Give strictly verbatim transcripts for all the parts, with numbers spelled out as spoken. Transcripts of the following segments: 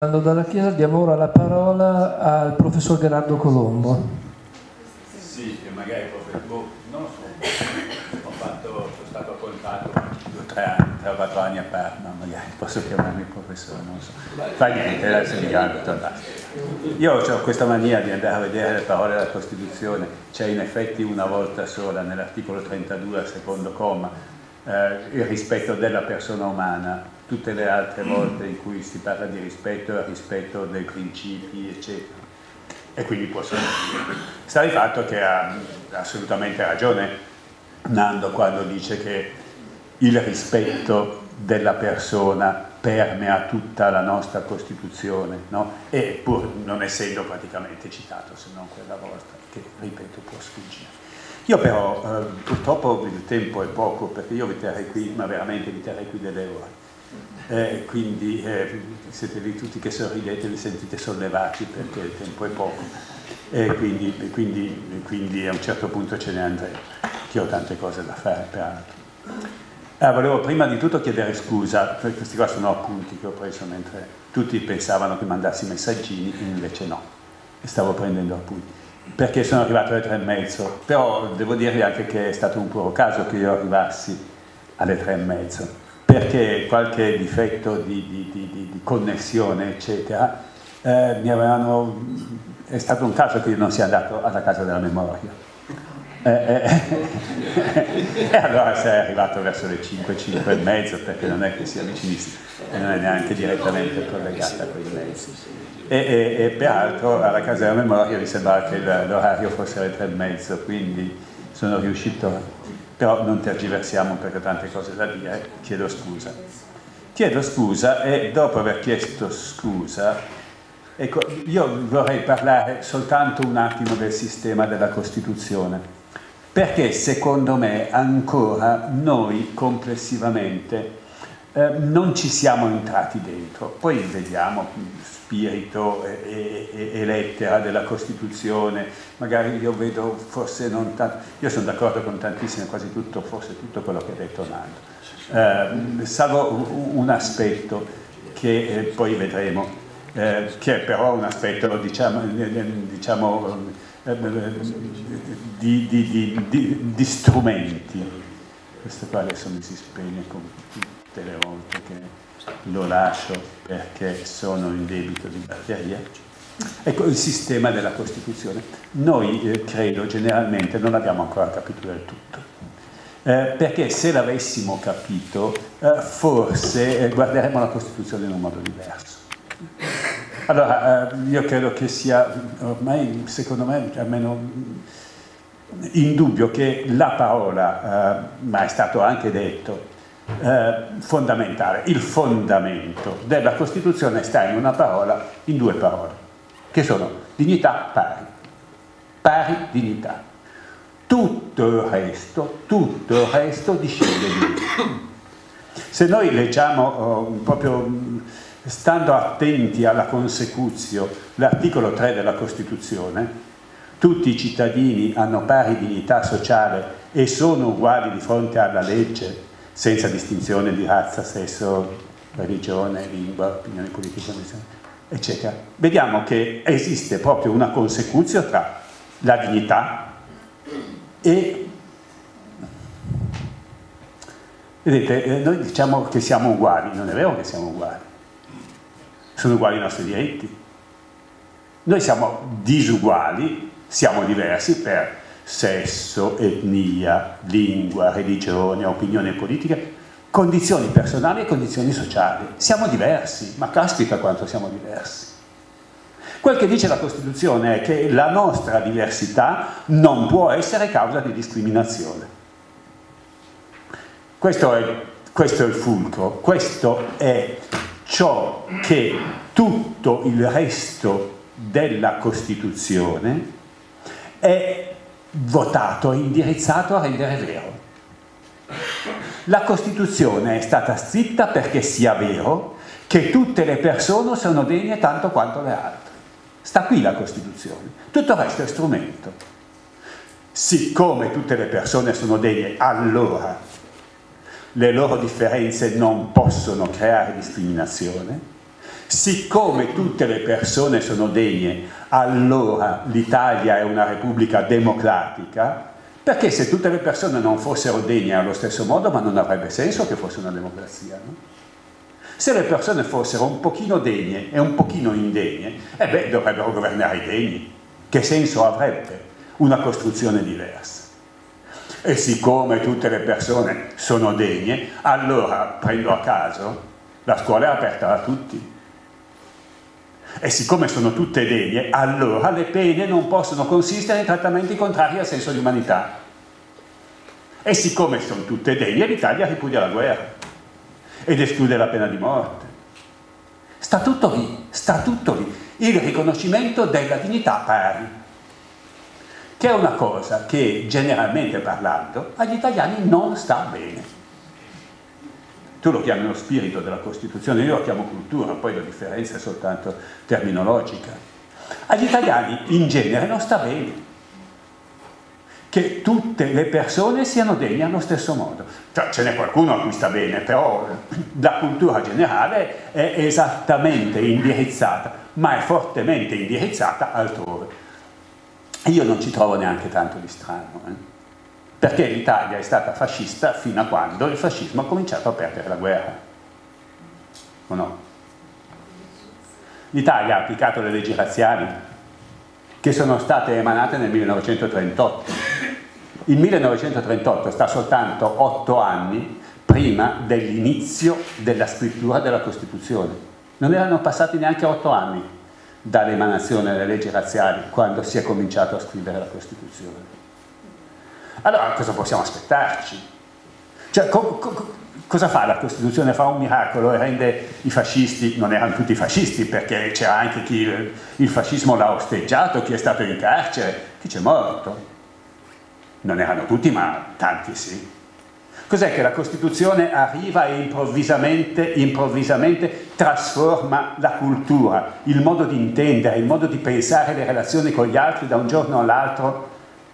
Dalla Chiesa diamo ora la parola al professor Gerardo Colombo. Sì, e magari proprio, boh, non lo so, ho fatto, sono stato a contatto due o tre anni, tre o quattro anni a Parma, magari posso chiamarmi professore, non so. Fa niente, adesso mi chiamo tornare. Io ho questa mania di andare a vedere le parole della Costituzione, c'è in effetti una volta sola nell'articolo trentadue al secondo comma, eh, il rispetto della persona umana. Tutte le altre volte in cui si parla di rispetto è il rispetto dei principi, eccetera. E quindi posso dire. Sta di fatto che ha assolutamente ragione Nando quando dice che il rispetto della persona permea tutta la nostra Costituzione, no? E pur non essendo praticamente citato, se non quella volta, che ripeto può sfuggire. Io però eh, purtroppo il tempo è poco, perché io vi terrei qui, ma veramente vi terrei qui delle ore. Eh, quindi eh, siete lì tutti che sorridete, vi sentite sollevati perché il tempo è poco e quindi, quindi, quindi a un certo punto ce ne andremo, che ho tante cose da fare peraltro. Ah, volevo prima di tutto chiedere scusa, perché questi qua sono appunti che ho preso mentre tutti pensavano che mandassi messaggini, invece no, e stavo prendendo appunti, perché sono arrivato alle tre e mezzo, però devo dirvi anche che è stato un puro caso che io arrivassi alle tre e mezzo, perché qualche difetto di, di, di, di connessione, eccetera, eh, mi avevano, è stato un caso che io non sia andato alla casa della memoria. Eh, eh, e allora sei arrivato verso le cinque, cinque e mezzo, perché non è che sia vicinissimo e non è neanche direttamente collegata a quei mezzi. E, e, e peraltro alla casa della memoria mi sembrava che l'orario fosse alle tre e mezzo, quindi sono riuscito... Però non tergiversiamo perché ho tante cose da dire, chiedo scusa. Chiedo scusa e dopo aver chiesto scusa, ecco, io vorrei parlare soltanto un attimo del sistema della Costituzione, perché secondo me ancora noi complessivamente eh, non ci siamo entrati dentro. Poi vediamo spirito e, e, e lettera della Costituzione, magari io vedo forse non tanto, io sono d'accordo con tantissime, quasi tutto, forse tutto quello che ha detto Nando, eh, salvo un aspetto che eh, poi vedremo, eh, che è però un aspetto diciamo, diciamo eh, di, di, di, di, di strumenti. Questo qua adesso mi si spegne con tutte le volte che lo lascio perché sono in debito di batteria. Ecco il sistema della Costituzione. Noi eh, credo generalmente non l'abbiamo ancora capito del tutto, eh, perché se l'avessimo capito eh, forse eh, guarderemmo la Costituzione in un modo diverso. Allora eh, io credo che sia ormai, secondo me, almeno indubbio che la parola, eh, ma è stato anche detto, Eh, fondamentale, il fondamento della Costituzione sta in una parola, in due parole, che sono dignità pari, pari dignità. Tutto il resto, tutto il resto discende di lì. Se noi leggiamo oh, proprio stando attenti alla consecutio l'articolo tre della Costituzione, tutti i cittadini hanno pari dignità sociale e sono uguali di fronte alla legge, senza distinzione di razza, sesso, religione, lingua, opinioni politiche, eccetera. Vediamo che esiste proprio una consecutio tra la dignità e... Vedete, noi diciamo che siamo uguali, non è vero che siamo uguali. Sono uguali i nostri diritti. Noi siamo disuguali, siamo diversi per sesso, etnia, lingua, religione, opinione politica, condizioni personali e condizioni sociali. Siamo diversi, ma caspita quanto siamo diversi. Quel che dice la Costituzione è che la nostra diversità non può essere causa di discriminazione. Questo è, questo è il fulcro, questo è ciò che tutto il resto della Costituzione è votato e indirizzato a rendere vero. La Costituzione è stata scritta perché sia vero che tutte le persone sono degne tanto quanto le altre. Sta qui la Costituzione. Tutto il resto è strumento. Siccome tutte le persone sono degne, allora le loro differenze non possono creare discriminazione. siccome tutte le persone sono degne, allora l'Italia è una repubblica democratica, perché se tutte le persone non fossero degne allo stesso modo, ma non avrebbe senso che fosse una democrazia, no? Se le persone fossero un pochino degne e un pochino indegne, eh beh, dovrebbero governare i degni. Che senso avrebbe una costruzione diversa? E siccome tutte le persone sono degne, allora, prendo a caso, la scuola è aperta a tutti. E siccome sono tutte degne, allora le pene non possono consistere in trattamenti contrari al senso di umanità. E siccome sono tutte degne, l'Italia ripudia la guerra ed esclude la pena di morte. Sta tutto lì, sta tutto lì. Il riconoscimento della dignità pari, che è una cosa che, generalmente parlando, agli italiani non sta bene. Tu lo chiami lo spirito della Costituzione, io lo chiamo cultura, poi la differenza è soltanto terminologica. Agli italiani in genere non sta bene che tutte le persone siano degne allo stesso modo. Cioè, ce n'è qualcuno a cui sta bene, però la cultura generale è esattamente indirizzata, ma è fortemente indirizzata altrove. Io non ci trovo neanche tanto di strano, eh? Perché l'Italia è stata fascista fino a quando il fascismo ha cominciato a perdere la guerra. O no? L'Italia ha applicato le leggi razziali che sono state emanate nel millenovecentotrentotto. Il millenovecentotrentotto sta soltanto otto anni prima dell'inizio della scrittura della Costituzione. Non erano passati neanche otto anni dall'emanazione delle leggi razziali quando si è cominciato a scrivere la Costituzione. Allora cosa possiamo aspettarci? Cioè, co co cosa fa la Costituzione? Fa un miracolo e rende i fascisti, non erano tutti fascisti perché c'era anche chi il, il fascismo l'ha osteggiato, chi è stato in carcere, chi c'è morto. Non erano tutti, ma tanti sì. Cos'è che la Costituzione arriva e improvvisamente, improvvisamente trasforma la cultura, il modo di intendere, il modo di pensare le relazioni con gli altri da un giorno all'altro,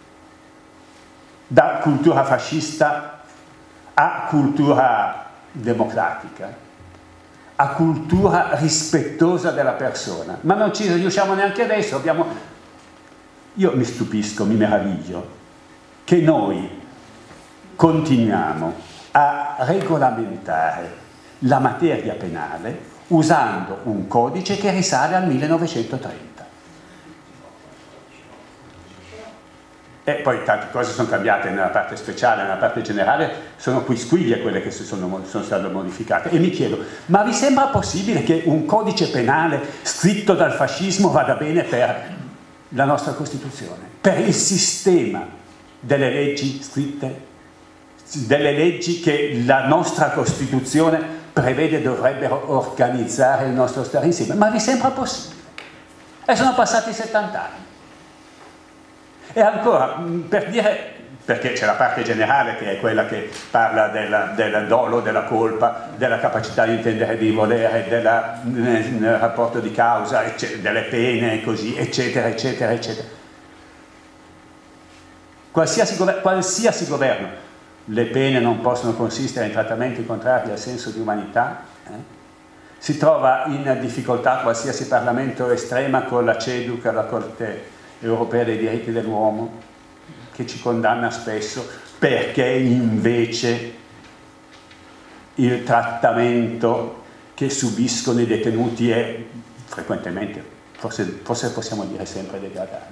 da cultura fascista a cultura democratica, a cultura rispettosa della persona. Ma non ci riusciamo neanche adesso. Abbiamo... Io mi stupisco, mi meraviglio che noi continuiamo a regolamentare la materia penale usando un codice che risale al millenovecentotrenta. E poi tante cose sono cambiate nella parte speciale, nella parte generale, sono quisquiglie quelle che si sono, sono state modificate. E mi chiedo, ma vi sembra possibile che un codice penale scritto dal fascismo vada bene per la nostra Costituzione? Per il sistema delle leggi scritte, delle leggi che la nostra Costituzione prevede dovrebbero organizzare il nostro stare insieme? Ma vi sembra possibile? E sono passati settanta anni. E ancora, per dire, perché c'è la parte generale che è quella che parla del, del dolo, della colpa, della capacità di intendere e di volere, della, nel, nel rapporto di causa, eccetera, delle pene, così, eccetera, eccetera, eccetera. Qualsiasi, gover qualsiasi governo, le pene non possono consistere in trattamenti contrari al senso di umanità, eh? Si trova in difficoltà qualsiasi Parlamento estrema con la CEDU, la Corte Europea dei diritti dell'uomo, che ci condanna spesso perché invece il trattamento che subiscono i detenuti è frequentemente, forse, forse possiamo dire sempre, degradante.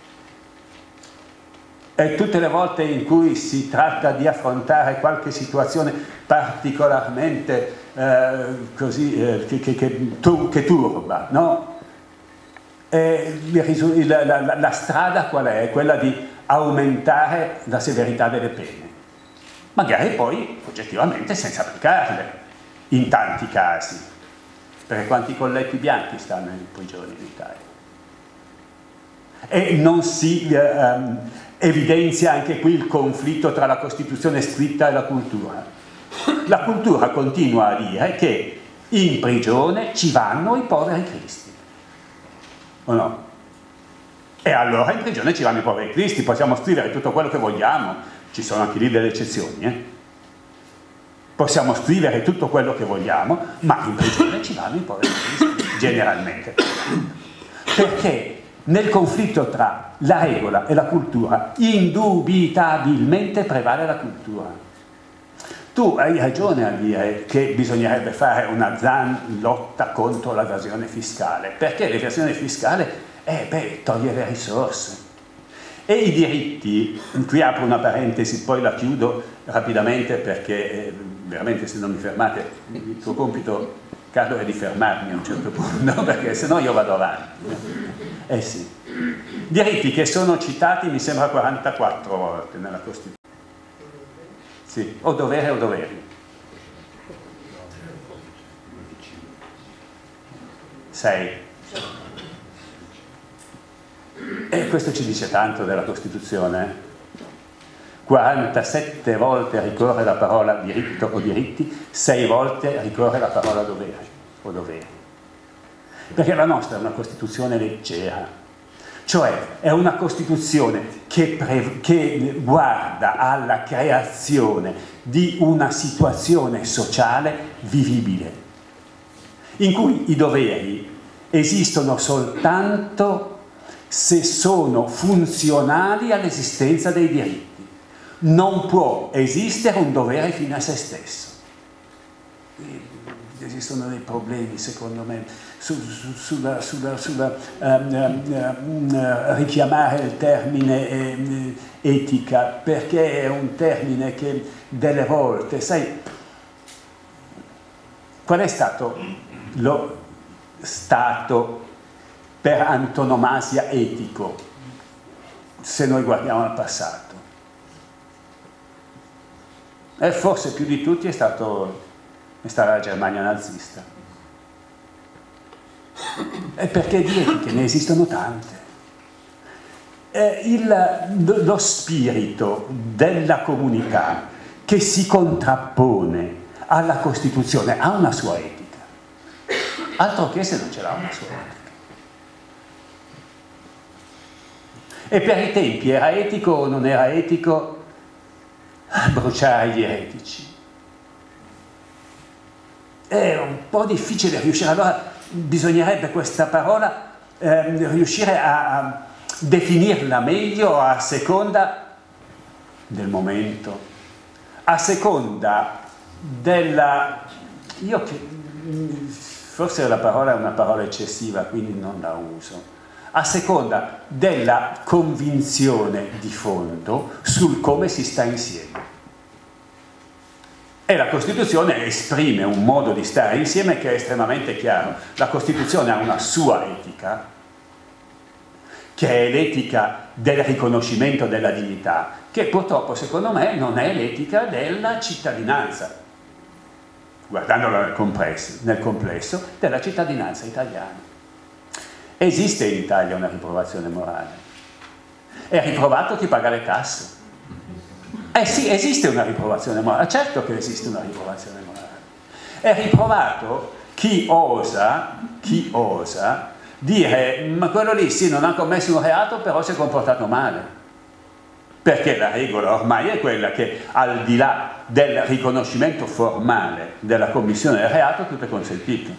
E tutte le volte in cui si tratta di affrontare qualche situazione particolarmente eh, così, eh, che, che, che, che turba, no? E la, la, la strada qual è? È quella di aumentare la severità delle pene, magari poi oggettivamente senza applicarle in tanti casi, perché quanti colletti bianchi stanno in prigione in Italia? E non si eh, um, evidenzia anche qui il conflitto tra la Costituzione scritta e la cultura. La cultura continua a dire che in prigione ci vanno i poveri cristi, o no? E allora in prigione ci vanno i poveri cristi, possiamo scrivere tutto quello che vogliamo, ci sono anche lì delle eccezioni, eh? Possiamo scrivere tutto quello che vogliamo, ma in prigione ci vanno i poveri cristi. generalmente. Perché nel conflitto tra la regola e la cultura indubitabilmente prevale la cultura. Tu hai ragione a dire che bisognerebbe fare una gran lotta contro l'evasione fiscale, perché l'evasione fiscale eh, beh, toglie le risorse. E i diritti, qui apro una parentesi, poi la chiudo rapidamente perché eh, veramente se non mi fermate, il tuo compito, Carlo, è di fermarmi a un certo punto, perché se no io vado avanti. Eh sì. Diritti che sono citati, mi sembra, quarantaquattro volte nella Costituzione. Sì, o dovere o doveri. Sei. E questo ci dice tanto della Costituzione. quarantasette volte ricorre la parola diritto o diritti, sei volte ricorre la parola dovere o doveri. Perché la nostra è una Costituzione leggera. Cioè è una Costituzione che, che guarda alla creazione di una situazione sociale vivibile, in cui i doveri esistono soltanto se sono funzionali all'esistenza dei diritti. Non può esistere un dovere fine a se stesso. Esistono dei problemi, secondo me, su, su, sulla, sulla, sulla um, um, richiamare il termine um, etica, perché è un termine che delle volte, sai, qual è stato lo stato per antonomasia etico, se noi guardiamo al passato? E forse più di tutti è stato è stata la Germania nazista. E perché di etiche ne esistono tante. Eh, il, lo spirito della comunità che si contrappone alla Costituzione ha una sua etica. Altro che se non ce l'ha una sua etica. E per i tempi era etico o non era etico bruciare gli eretici? È un po' difficile riuscire, allora bisognerebbe questa parola eh, riuscire a, a definirla meglio a seconda del momento, a seconda della, io che, forse la parola è una parola eccessiva, quindi non la uso, a seconda della convinzione di fondo sul come si sta insieme. E la Costituzione esprime un modo di stare insieme che è estremamente chiaro. La Costituzione ha una sua etica, che è l'etica del riconoscimento della dignità, che purtroppo secondo me non è l'etica della cittadinanza, guardandola nel complesso, nel complesso della cittadinanza italiana. Esiste in Italia una riprovazione morale. È riprovato chi paga le tasse. Eh sì, esiste una riprovazione morale, certo che esiste una riprovazione morale. È riprovato chi osa, chi osa dire, ma quello lì sì, non ha commesso un reato, però si è comportato male. Perché la regola ormai è quella che al di là del riconoscimento formale della commissione del reato tutto è consentito.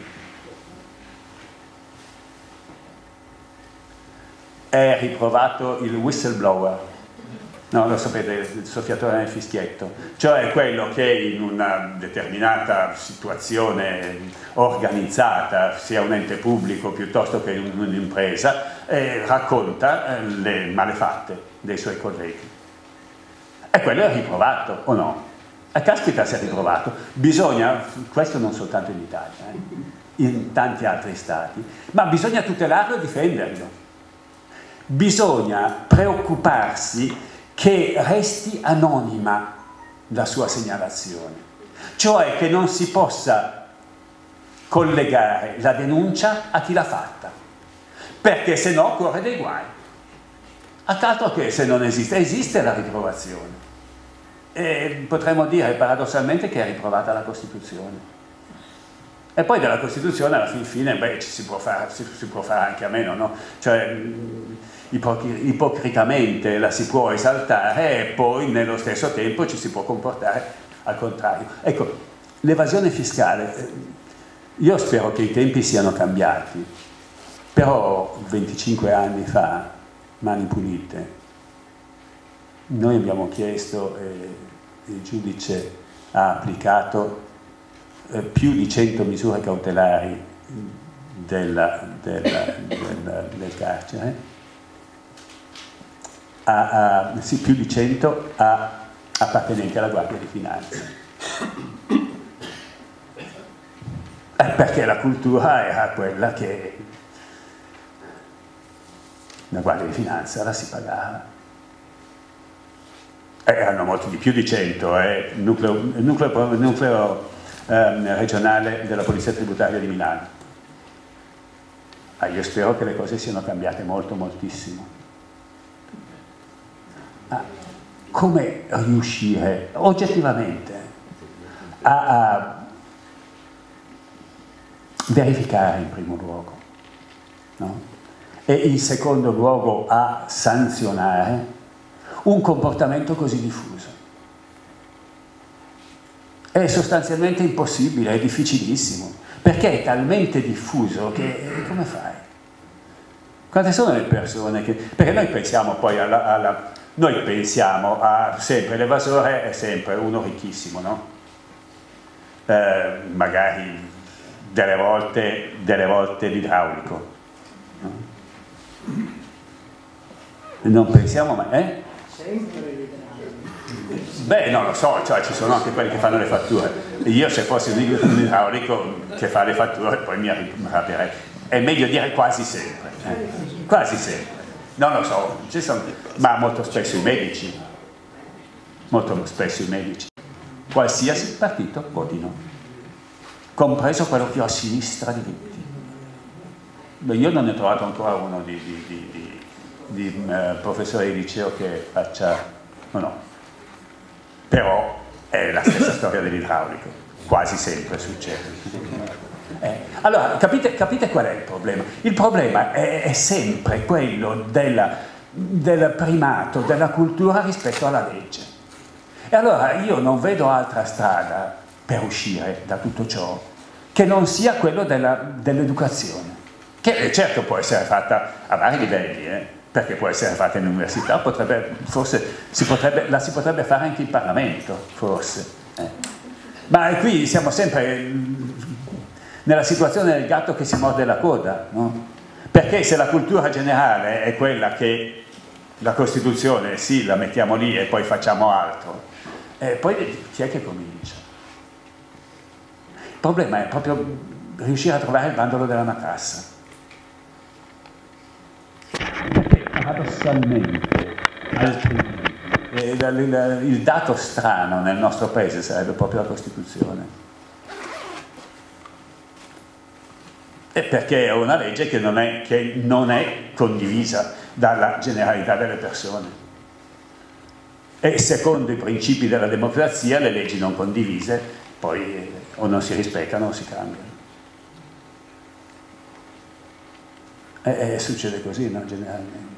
È riprovato il whistleblower. No, lo sapete, il soffiatore nel fischietto, cioè quello che in una determinata situazione organizzata, sia un ente pubblico piuttosto che un'impresa, eh, racconta eh, le malefatte dei suoi colleghi. E quello è riprovato, o no? E caspita se è riprovato. Bisogna, questo non soltanto in Italia, eh, in tanti altri stati, ma bisogna tutelarlo e difenderlo. Bisogna preoccuparsi che resti anonima la sua segnalazione, cioè che non si possa collegare la denuncia a chi l'ha fatta, perché se no corre dei guai. Altro che se non esiste, esiste la riprovazione. E potremmo dire paradossalmente che è riprovata la Costituzione. E poi della Costituzione alla fin fine, beh, ci si può fare, si, si può fare anche a meno, no? Cioè, ipocritamente la si può esaltare e poi nello stesso tempo ci si può comportare al contrario. Ecco, l'evasione fiscale, io spero che i tempi siano cambiati, però venticinque anni fa, Mani Pulite, noi abbiamo chiesto e il giudice ha applicato eh, più di cento misure cautelari della, della, della, del carcere, a, a, sì, più di cento a appartenenti alla Guardia di Finanza. Eh, perché la cultura era quella che la Guardia di Finanza la si pagava. Eh, erano molti di più di cento, eh, il nucleo, il nucleo, il nucleo eh, regionale della Polizia Tributaria di Milano. Ah, io spero che le cose siano cambiate molto, moltissimo. Ah, come riuscire oggettivamente a, a verificare in primo luogo, no? E in secondo luogo a sanzionare un comportamento così diffuso? È sostanzialmente impossibile, è difficilissimo, perché è talmente diffuso che come fai? Quante sono le persone che... Perché noi pensiamo poi alla... alla noi pensiamo a sempre l'evasore è sempre uno ricchissimo, no? Eh, magari delle volte, delle volte l'idraulico, no? Non pensiamo mai, eh? Sempre l'idraulico. Beh, non lo so, cioè ci sono anche quelli che fanno le fatture. Io se fossi un idraulico che fa le fatture poi mi arrabbierei. È meglio dire quasi sempre, eh? Quasi sempre. Non lo so, ci sono, ma molto spesso i medici, molto spesso i medici, qualsiasi partito votino, compreso quello più a sinistra di tutti. Beh, io non ne ho trovato ancora uno di, di, di, di, di uh, professore di liceo che faccia, no, no, però è la stessa storia dell'idraulico, quasi sempre succede. Eh, allora, capite, capite qual è il problema? Il problema è, è sempre quello della, del primato della cultura rispetto alla legge. E allora io non vedo altra strada per uscire da tutto ciò che non sia quello dell'educazione, che certo può essere fatta a vari livelli, eh, perché può essere fatta in università, potrebbe, forse si potrebbe, la si potrebbe fare anche in Parlamento, forse. Eh. Ma qui siamo sempre nella situazione del gatto che si morde la coda, no? Perché se la cultura generale è quella che la Costituzione, sì, la mettiamo lì e poi facciamo altro, eh, poi chi è che comincia? Il problema è proprio riuscire a trovare il bandolo della matassa. Perché paradossalmente, altrimenti, eh, il, il, il dato strano nel nostro paese sarebbe proprio la Costituzione. E perché è una legge che non è, che non è condivisa dalla generalità delle persone. E secondo i principi della democrazia le leggi non condivise poi o non si rispettano o si cambiano. E, e succede così, no? Generalmente.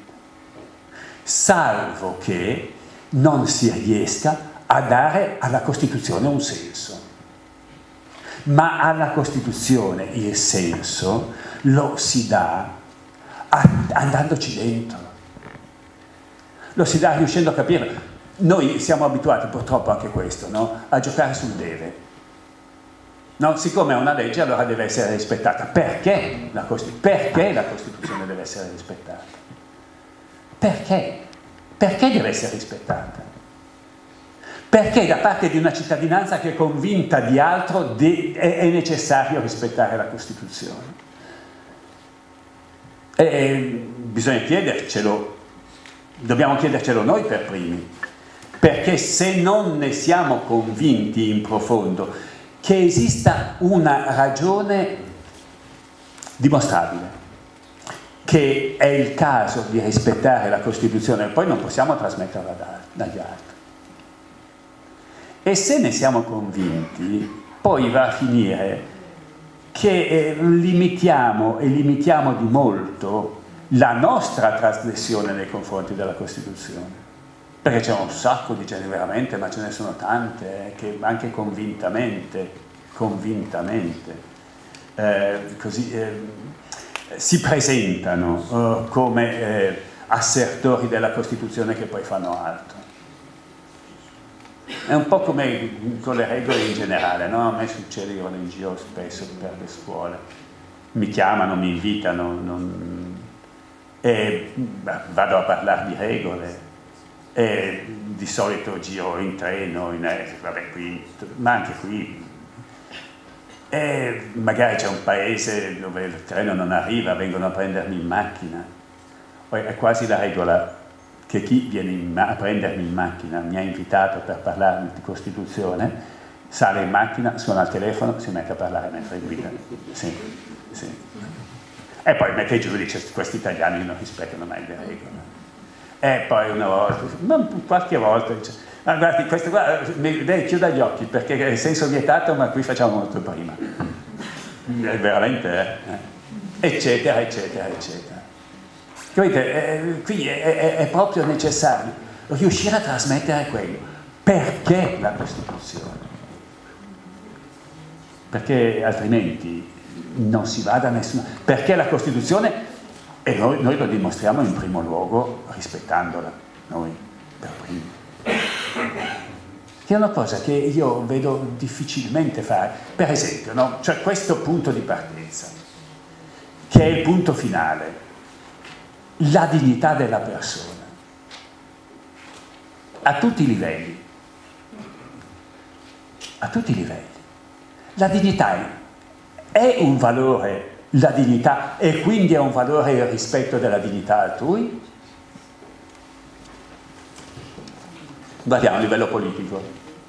Salvo che non si riesca a dare alla Costituzione un senso. Ma alla Costituzione il senso lo si dà andandoci dentro, lo si dà riuscendo a capire. Noi siamo abituati purtroppo anche a questo, no? A giocare sul deve, no? Siccome è una legge allora deve essere rispettata. Perché la, perché la Costituzione deve essere rispettata? Perché? Perché deve essere rispettata? Perché da parte di una cittadinanza che è convinta di altro è necessario rispettare la Costituzione. E bisogna chiedercelo, dobbiamo chiedercelo noi per primi, perché se non ne siamo convinti in profondo che esista una ragione dimostrabile, che è il caso di rispettare la Costituzione, poi non possiamo trasmetterla dagli altri. E se ne siamo convinti, poi va a finire che eh, limitiamo e limitiamo di molto la nostra trasgressione nei confronti della Costituzione. Perché c'è un sacco di gente, veramente, ma ce ne sono tante, eh, che anche convintamente, convintamente eh, così, eh, si presentano eh, come eh, assertori della Costituzione che poi fanno altro. È un po' come con le regole in generale, no? A me succede, io vado in giro spesso per le scuole, mi chiamano, mi invitano, non... e beh, vado a parlare di regole, e di solito giro in treno, in aereo, vabbè, qui, ma anche qui. E magari c'è un paese dove il treno non arriva, vengono a prendermi in macchina. Poi è quasi la regola che chi viene a prendermi in macchina, mi ha invitato per parlare di Costituzione, sale in macchina, suona il telefono, si mette a parlare mentre guida. Sì, sì. E poi mette giù e dice: questi italiani non rispettano mai le regole. E poi una volta, qualche volta dice: ma guardi, questo qua, lei chiuda gli occhi perché è senso vietato, ma qui facciamo molto prima. È veramente, eh? Eccetera, eccetera, eccetera. Capite? Eh, qui è, è, è proprio necessario riuscire a trasmettere quello. Perché la Costituzione? Perché altrimenti non si va da nessuna... Perché la Costituzione, e noi, noi lo dimostriamo in primo luogo rispettandola, noi per primi. Che è una cosa che io vedo difficilmente fare. Per esempio, no? Cioè questo punto di partenza, che è il punto finale, la dignità della persona, a tutti i livelli, a tutti i livelli. La dignità è, è un valore, la dignità, e quindi è un valore il rispetto della dignità altrui? Guardiamo a livello politico.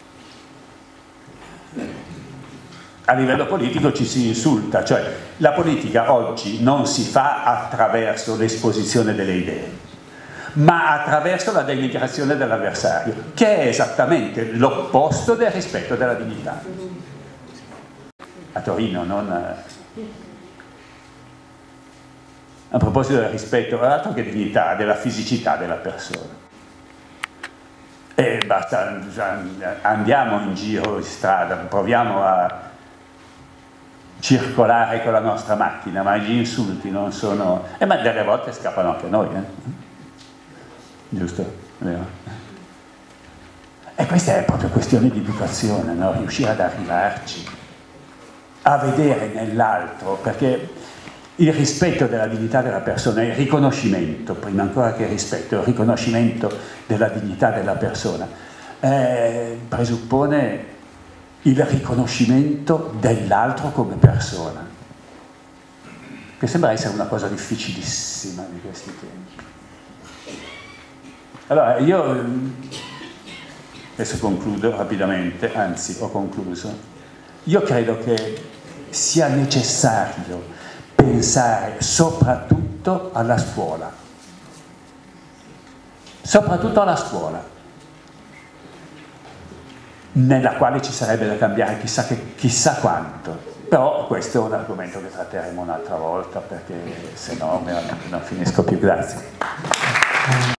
A livello politico ci si insulta, cioè la politica oggi non si fa attraverso l'esposizione delle idee, ma attraverso la denigrazione dell'avversario, che è esattamente l'opposto del rispetto della dignità. A Torino, non... A proposito del rispetto, altro che dignità, della fisicità della persona. E basta, andiamo in giro in strada, proviamo a circolare con la nostra macchina, ma gli insulti non sono... Eh, ma delle volte scappano anche noi, eh? Giusto? Vero? E questa è proprio questione di educazione, no? Riuscire ad arrivarci, a vedere nell'altro, perché il rispetto della dignità della persona, il riconoscimento, prima ancora che il rispetto, il riconoscimento della dignità della persona, eh, presuppone il riconoscimento dell'altro come persona, che sembra essere una cosa difficilissima di questi tempi. Allora, io adesso concludo rapidamente, anzi ho concluso. Io credo che sia necessario pensare soprattutto alla scuola, soprattutto alla scuola, nella quale ci sarebbe da cambiare chissà, che, chissà quanto, però questo è un argomento che tratteremo un'altra volta perché se no veramente non finisco più. Grazie.